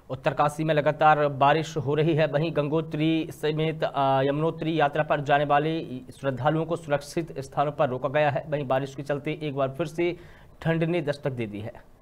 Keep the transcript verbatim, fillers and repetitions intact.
उत्तरकाशी में लगातार बारिश हो रही है। वहीं गंगोत्री समेत यमुनोत्री यात्रा पर जाने वाले श्रद्धालुओं को सुरक्षित स्थानों पर रोका गया है। वहीं बारिश के चलते एक बार फिर से ठंड ने दस्तक दे दी है।